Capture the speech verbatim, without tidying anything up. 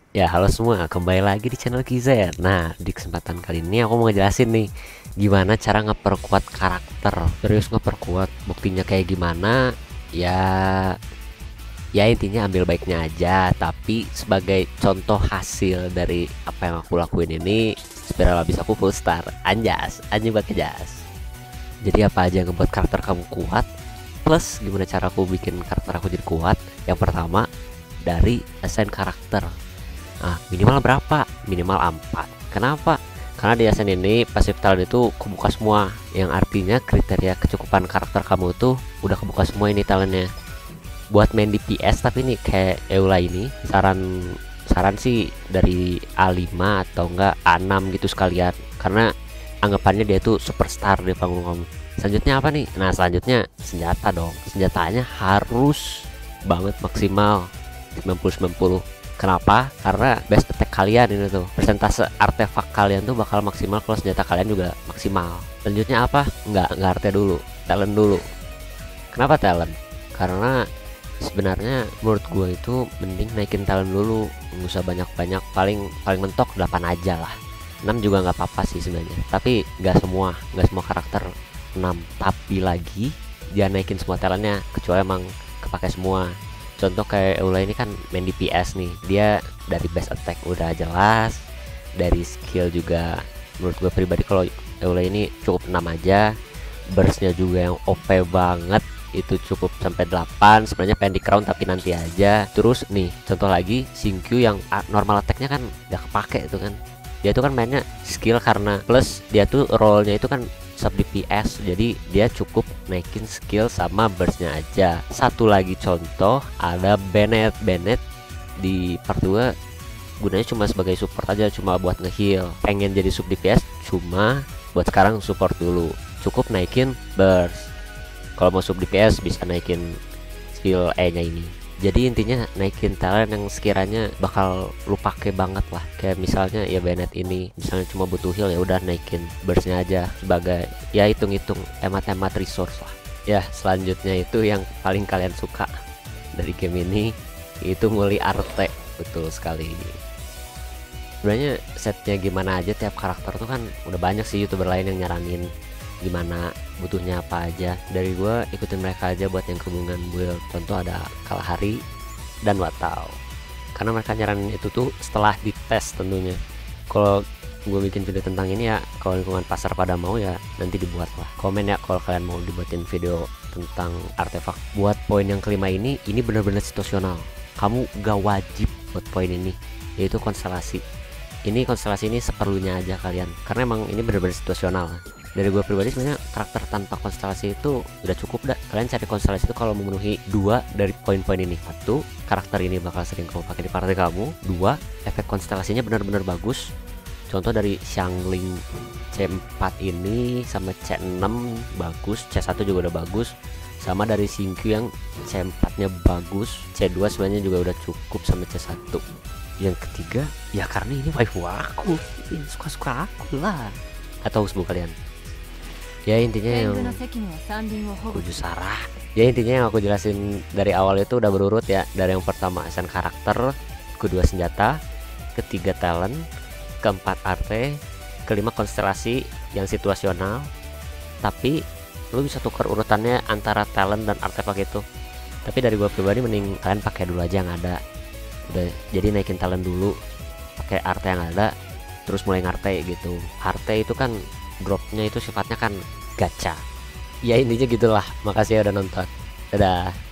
Ya, halo semua, kembali lagi di channel Kizer. Nah, di kesempatan kali ini aku mau ngejelasin nih gimana cara ngeperkuat karakter. Serius ngeperkuat, buktinya kayak gimana? Ya, ya intinya ambil baiknya aja. Tapi sebagai contoh hasil dari apa yang aku lakuin ini, spiral habis aku full star. Anjas, anjing banget jas. Jadi apa aja yang ngebuat karakter kamu kuat? Plus gimana cara aku bikin karakter aku jadi kuat? Yang pertama dari assign karakter. Nah, minimal berapa? Minimal empat. Kenapa? Karena di ascent ini pasif talent itu kebuka semua, yang artinya kriteria kecukupan karakter kamu tuh udah kebuka semua ini talentnya. Buat main di P S tapi nih kayak Eula ini, saran saran sih dari A lima atau enggak A enam gitu sekalian. Karena anggapannya dia tuh superstar di panggung kamu. Selanjutnya apa nih? Nah, selanjutnya senjata dong. Senjatanya harus banget maksimal sembilan puluh sembilan puluh. Kenapa? Karena best attack kalian ini tuh, persentase artefak kalian tuh bakal maksimal kalau senjata kalian juga maksimal. Selanjutnya apa? Enggak, enggak arte dulu, talent dulu. Kenapa talent? Karena sebenarnya menurut gue itu mending naikin talent dulu, nggak usah banyak-banyak, paling paling mentok delapan aja lah. Enam juga nggak apa-apa sih sebenarnya, tapi nggak semua, nggak semua karakter enam. Tapi lagi jangan naikin semua talentnya kecuali emang kepake semua. Contoh kayak Eula ini kan main di P S nih, dia dari base attack udah jelas, dari skill juga menurut gue pribadi kalau Eula ini cukup enam aja. Burstnya juga yang O P banget, itu cukup sampai delapan. Sebenarnya pengen di crown tapi nanti aja. Terus nih contoh lagi Xingqiu yang normal attacknya kan gak kepake itu kan, dia tuh kan mainnya skill, karena plus dia tuh role-nya itu kan sub D P S, jadi dia cukup naikin skill sama burstnya aja. Satu lagi contoh ada Bennett. Bennett di part dua gunanya cuma sebagai support aja, cuma buat ngeheal. Pengen jadi sub D P S cuma buat sekarang support dulu, cukup naikin burst. Kalau mau sub D P S bisa naikin skill E nya ini. Jadi intinya naikin talent yang sekiranya bakal lu pake banget lah. Kayak misalnya ya Bennett ini, misalnya cuma butuh heal ya udah naikin burstnya aja sebagai ya hitung-hitung hemat-hemat resource lah. Ya selanjutnya itu yang paling kalian suka dari game ini, itu nguli arte. Betul sekali. Sebenarnya setnya gimana aja tiap karakter tuh kan udah banyak sih youtuber lain yang nyaranin gimana butuhnya apa aja. Dari gua ikutin mereka aja buat yang hubungan build. Contoh ada Kalahari dan Watau, karena mereka nyaranin itu tuh setelah dites tentunya. Kalau gue bikin video tentang ini ya kalau lingkungan pasar pada mau ya nanti dibuat lah. Komen ya kalau kalian mau dibuatin video tentang artefak. Buat poin yang kelima ini, ini bener-bener situasional, kamu gak wajib buat poin ini, yaitu konstelasi. Ini konstelasi ini seperlunya aja kalian, karena emang ini bener-bener situasional. Dari gue pribadi sebenarnya karakter tanpa konstelasi itu udah cukup dah. Kalian cari konstelasi itu kalau memenuhi dua dari poin-poin ini. Satu, karakter ini bakal sering kamu pakai di party kamu. Dua, efek konstelasinya benar-benar bagus. Contoh dari Xiangling C empat ini sama C enam bagus, C satu juga udah bagus. Sama dari Xingqiu yang C empat nya bagus, C dua sebenarnya juga udah cukup sama C satu. Yang ketiga, ya karena ini waifu aku, ini suka-suka aku lah. Atau sebut kalian. Ya intinya yang tujuh Sarah. Ya intinya yang aku jelasin dari awal itu udah berurut ya. Dari yang pertama asal karakter, kedua senjata, ketiga talent, keempat arte, kelima konstelasi yang situasional. Tapi lu bisa tukar urutannya antara talent dan artefak itu. Tapi dari gua pribadi mending kalian pakai dulu aja yang ada. Udah, jadi naikin talent dulu, pakai arte yang ada, terus mulai ngarte gitu. Arte itu kan dropnya itu sifatnya kan gacha. Ya intinya gitulah. Makasih ya udah nonton. Dadah.